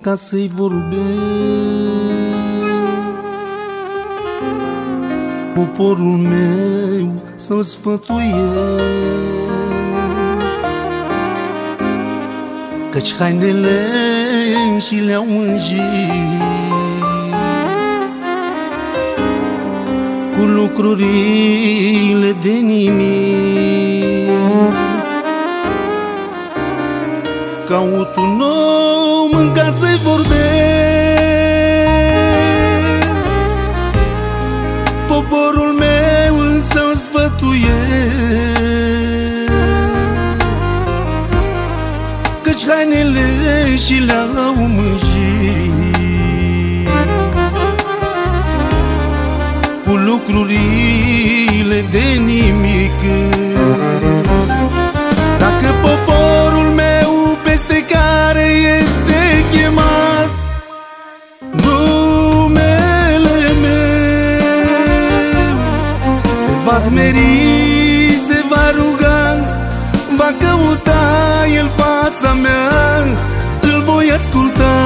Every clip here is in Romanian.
ca să-i vorbesc. Poporul meu să-l sfătuiesc, căci hainele și le-au mânjit cu lucrurile de nimic. Caut un om în care să-i vorbesc, poporul meu să-l sfătuiesc, căci hainele și le-au mânjit cu lucrurile de nimic. Dacă poporul meu peste care este chemat numele meu se va smeri, se va ruga, va căuta el fața mea, îl voi asculta.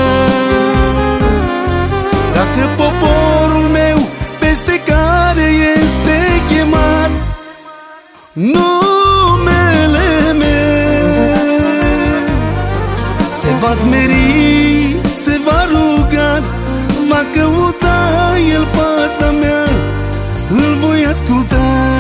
Dacă poporul meu peste care este chemat numele meu se va smeri, se va ruga, va căuta el fața mea, îl voi asculta.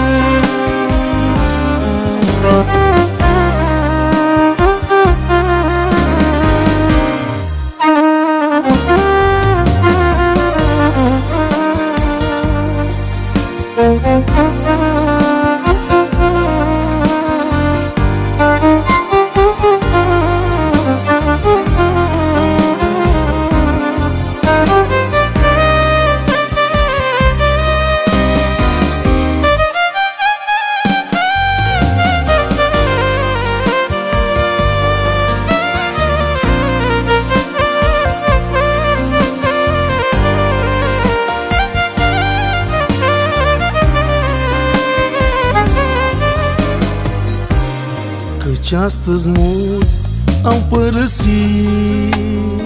Căci astăzi mulți au părăsit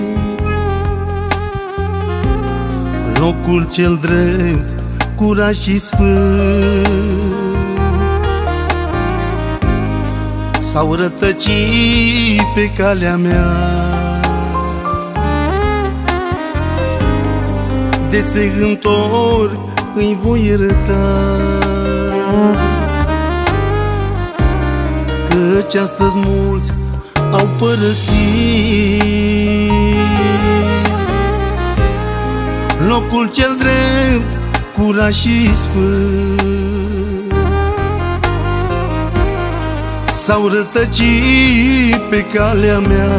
locul cel drept, curat și sfânt, s-au rătăcit pe calea mea, de se întorc îi voi ierta. Căci astăzi mulți au părăsit locul cel drept, curat și sfânt, s-au rătăcit pe calea mea,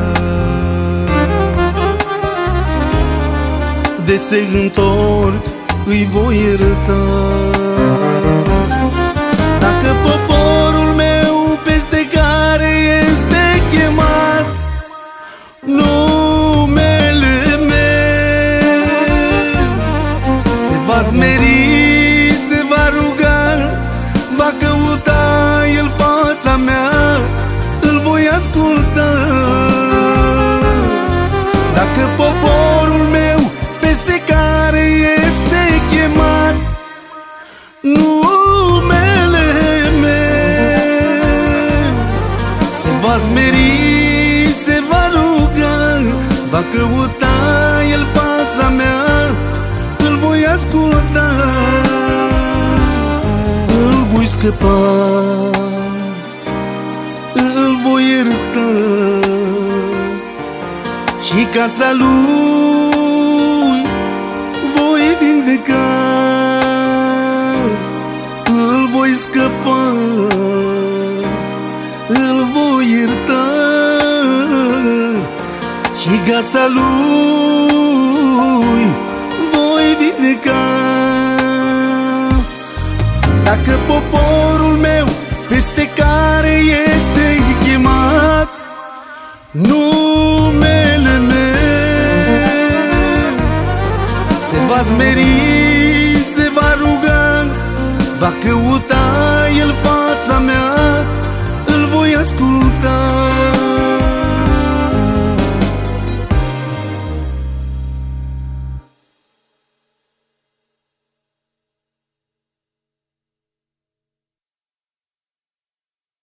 de se întorc îi voi ierta. Dacă poporul meu peste care este chemat numele meu se va smeri, se va ruga, va căuta el fața mea, îl voi asculta. Dacă poporul meu peste care este chemat numele meu se va smeri, se va ruga, va căuta el fața mea, îl voi asculta, îl voi scăpa, îl voi ierta și casa lui voi vindeca, îl voi scăpa, îl voi ierta și casa lui voi vindeca. Dacă poporul meu peste care este chemat numele meu se va smeri, se va ruga, va căuta el fața mea,